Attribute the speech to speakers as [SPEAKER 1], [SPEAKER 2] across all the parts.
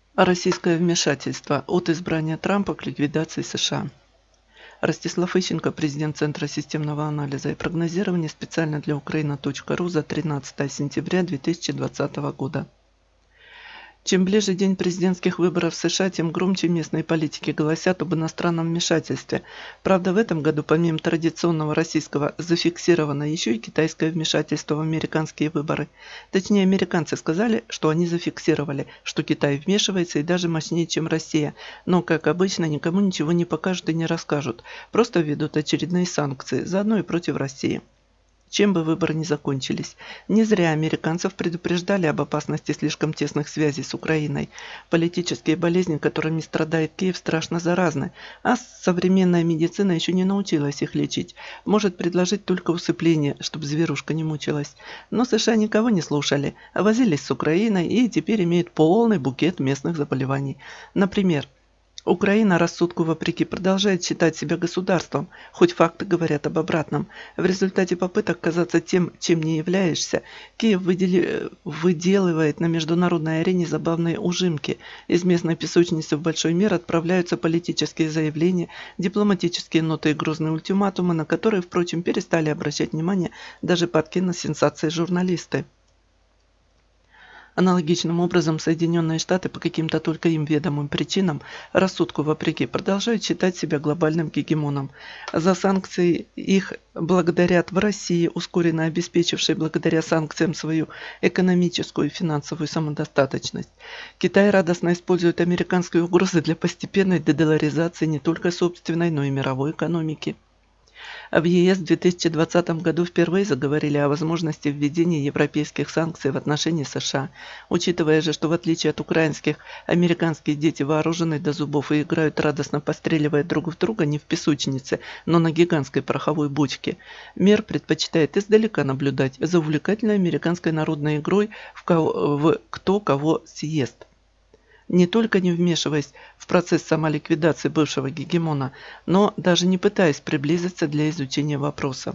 [SPEAKER 1] Российское вмешательство от избрания Трампа к ликвидации США. Ростислав Ищенко, президент Центра системного анализа и прогнозирования специально для Украина.ру за 13 сентября 2020 года. Чем ближе день президентских выборов в США, тем громче местные политики голосят об иностранном вмешательстве. Правда, в этом году помимо традиционного российского зафиксировано еще и китайское вмешательство в американские выборы. Точнее, американцы сказали, что они зафиксировали, что Китай вмешивается и даже мощнее, чем Россия. Но, как обычно, никому ничего не покажут и не расскажут. Просто введут очередные санкции, заодно и против России. Чем бы выборы ни закончились. Не зря американцев предупреждали об опасности слишком тесных связей с Украиной. Политические болезни, которыми страдает Киев, страшно заразны, а современная медицина еще не научилась их лечить. Может предложить только усыпление, чтобы зверушка не мучилась. Но США никого не слушали, а возились с Украиной и теперь имеют полный букет местных заболеваний. Например, Украина рассудку вопреки продолжает считать себя государством, хоть факты говорят об обратном. В результате попыток казаться тем, чем не являешься, Киев выделывает на международной арене забавные ужимки. Из местной песочницы в большой мир отправляются политические заявления, дипломатические ноты и грозные ультиматумы, на которые, впрочем, перестали обращать внимание даже падки на сенсации журналисты. Аналогичным образом Соединенные Штаты по каким-то только им ведомым причинам, рассудку вопреки, продолжают считать себя глобальным гегемоном. За санкции их благодарят в России, ускоренно обеспечившей благодаря санкциям свою экономическую и финансовую самодостаточность. Китай радостно использует американские угрозы для постепенной дедоларизации не только собственной, но и мировой экономики. В ЕС в 2020 году впервые заговорили о возможности введения европейских санкций в отношении США. Учитывая же, что в отличие от украинских, американские дети вооружены до зубов и играют радостно, постреливая друг в друга не в песочнице, но на гигантской пороховой бочке, мир предпочитает издалека наблюдать за увлекательной американской народной игрой в кто кого съест. Не только не вмешиваясь в процесс самоликвидации бывшего гегемона, но даже не пытаясь приблизиться для изучения вопроса.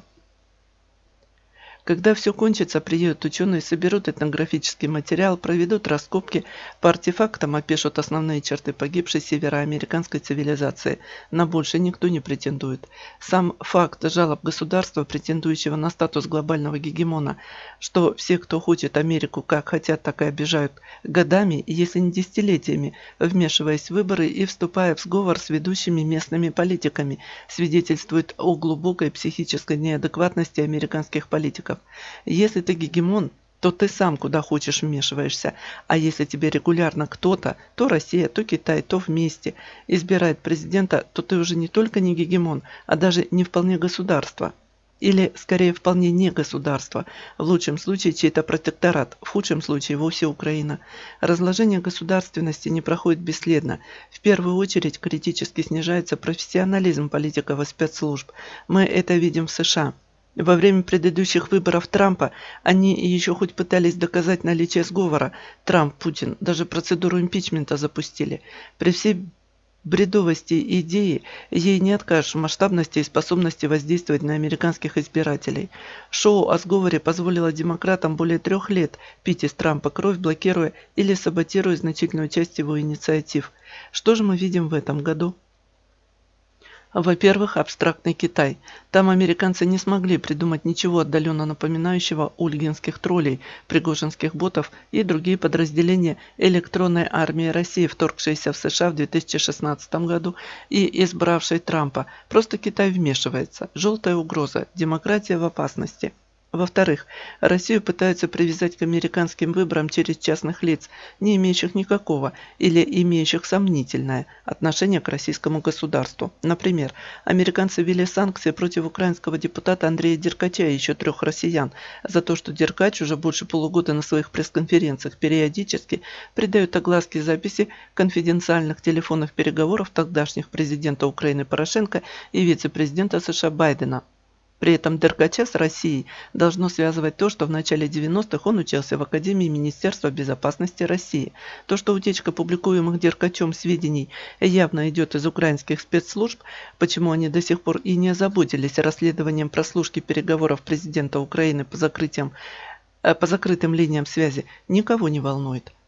[SPEAKER 1] Когда все кончится, приедут ученые, соберут этнографический материал, проведут раскопки, по артефактам опишут основные черты погибшей североамериканской цивилизации. На больше никто не претендует. Сам факт жалоб государства, претендующего на статус глобального гегемона, что все, кто хочет Америку как хотят, так и обижают годами, если не десятилетиями, вмешиваясь в выборы и вступая в сговор с ведущими местными политиками, свидетельствует о глубокой психической неадекватности американских политиков. Если ты гегемон, то ты сам куда хочешь вмешиваешься, а если тебе регулярно кто-то, то Россия, то Китай, то вместе избирает президента, то ты уже не только не гегемон, а даже не вполне государство. Или, скорее, вполне не государство, в лучшем случае чей-то протекторат, в худшем случае вовсе Украина. Разложение государственности не проходит бесследно. В первую очередь критически снижается профессионализм политиков и спецслужб. Мы это видим в США. Во время предыдущих выборов Трампа они еще хоть пытались доказать наличие сговора. Трамп, Путин даже процедуру импичмента запустили. При всей бредовости идеи ей не откажешь в масштабности и способности воздействовать на американских избирателей. Шоу о сговоре позволило демократам более 3 лет пить из Трампа кровь, блокируя или саботируя значительную часть его инициатив. Что же мы видим в этом году? Во-первых, абстрактный Китай. Там американцы не смогли придумать ничего отдаленно напоминающего ольгинских троллей, пригожинских ботов и другие подразделения электронной армии России, вторгшиеся в США в 2016 году и избравшей Трампа. Просто Китай вмешивается. Желтая угроза. Демократия в опасности. Во-вторых, Россию пытаются привязать к американским выборам через частных лиц, не имеющих никакого или имеющих сомнительное отношение к российскому государству. Например, американцы ввели санкции против украинского депутата Андрея Деркача и еще 3 россиян за то, что Деркач уже больше полугода на своих пресс-конференциях периодически придает огласке записи конфиденциальных телефонных переговоров тогдашних президента Украины Порошенко и вице-президента США Байдена. При этом Деркача с Россией должно связывать то, что в начале 90-х он учился в Академии Министерства безопасности России. То, что утечка публикуемых Деркачем сведений явно идет из украинских спецслужб, почему они до сих пор и не озаботились расследованием прослушки переговоров президента Украины по закрытым линиям связи, никого не волнует.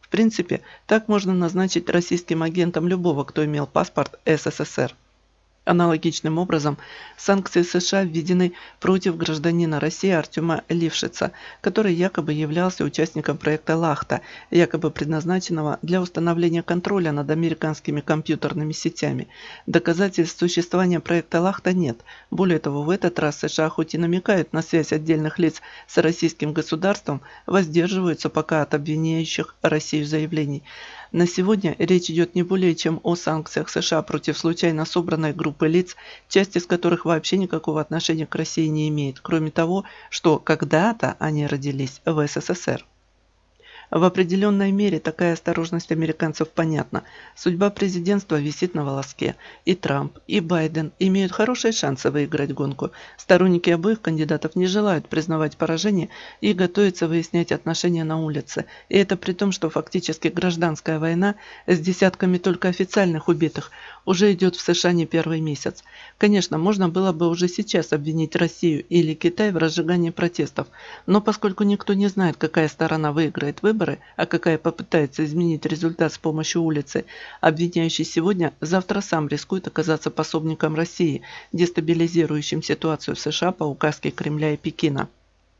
[SPEAKER 1] В принципе, так можно назначить российским агентом любого, кто имел паспорт СССР. Аналогичным образом санкции США введены против гражданина России Артема Лившица, который якобы являлся участником проекта «Лахта», якобы предназначенного для установления контроля над американскими компьютерными сетями. Доказательств существования проекта «Лахта» нет. Более того, в этот раз США хоть и намекают на связь отдельных лиц с российским государством, воздерживаются пока от обвиняющих Россию заявлений. На сегодня речь идет не более чем о санкциях США против случайно собранной группы лиц, часть из которых вообще никакого отношения к России не имеет, кроме того, что когда-то они родились в СССР. В определенной мере такая осторожность американцев понятна. Судьба президентства висит на волоске. И Трамп, и Байден имеют хорошие шансы выиграть гонку. Сторонники обоих кандидатов не желают признавать поражение и готовятся выяснять отношения на улице. И это при том, что фактически гражданская война с десятками только официальных убитых уже идет в США не первый месяц. Конечно, можно было бы уже сейчас обвинить Россию или Китай в разжигании протестов, но поскольку никто не знает, какая сторона выиграет выборы, а какая попытается изменить результат с помощью улицы, обвиняющий сегодня, завтра сам рискует оказаться пособником России, дестабилизирующим ситуацию в США по указке Кремля и Пекина.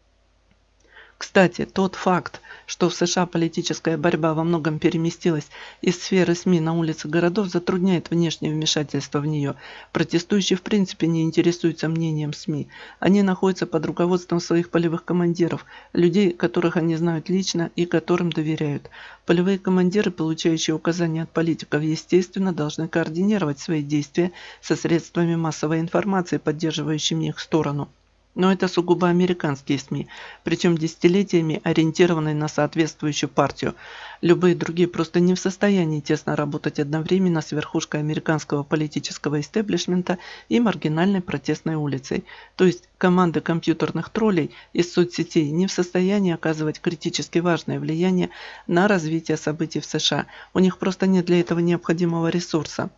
[SPEAKER 1] Кстати, тот факт, что в США политическая борьба во многом переместилась из сферы СМИ на улицы городов, затрудняет внешнее вмешательство в нее. Протестующие в принципе не интересуются мнением СМИ. Они находятся под руководством своих полевых командиров, людей, которых они знают лично и которым доверяют. Полевые командиры, получающие указания от политиков, естественно, должны координировать свои действия со средствами массовой информации, поддерживающими их сторону. Но это сугубо американские СМИ, причем десятилетиями ориентированные на соответствующую партию. Любые другие просто не в состоянии тесно работать одновременно с верхушкой американского политического истеблишмента и маргинальной протестной улицей. То есть команды компьютерных троллей из соцсетей не в состоянии оказывать критически важное влияние на развитие событий в США. У них просто нет для этого необходимого ресурса.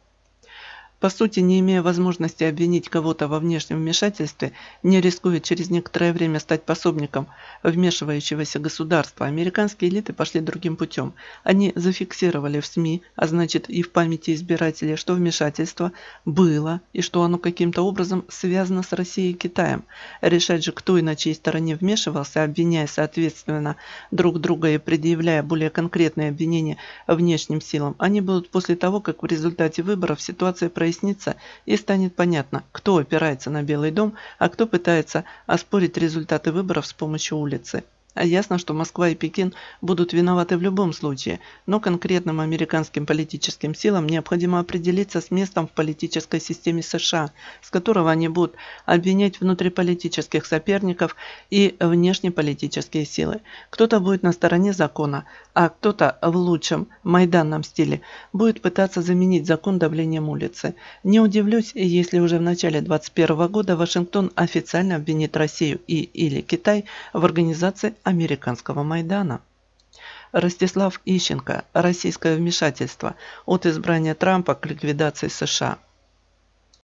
[SPEAKER 1] По сути, не имея возможности обвинить кого-то во внешнем вмешательстве, не рискуя через некоторое время стать пособником вмешивающегося государства, американские элиты пошли другим путем. Они зафиксировали в СМИ, а значит и в памяти избирателей, что вмешательство было и что оно каким-то образом связано с Россией и Китаем. Решать же, кто и на чьей стороне вмешивался, обвиняя соответственно друг друга и предъявляя более конкретные обвинения внешним силам, они будут после того, как в результате выборов ситуация прояснится и станет понятно, кто опирается на Белый дом, а кто пытается оспорить результаты выборов с помощью улицы. А ясно, что Москва и Пекин будут виноваты в любом случае, но конкретным американским политическим силам необходимо определиться с местом в политической системе США, с которого они будут обвинять внутриполитических соперников и внешнеполитические силы. Кто-то будет на стороне закона, а кто-то в лучшем майданном стиле будет пытаться заменить закон давлением улицы. Не удивлюсь, если уже в начале 2021 года Вашингтон официально обвинит Россию или Китай в организации американского Майдана. Ростислав Ищенко. Российское вмешательство от избрания Трампа к ликвидации США.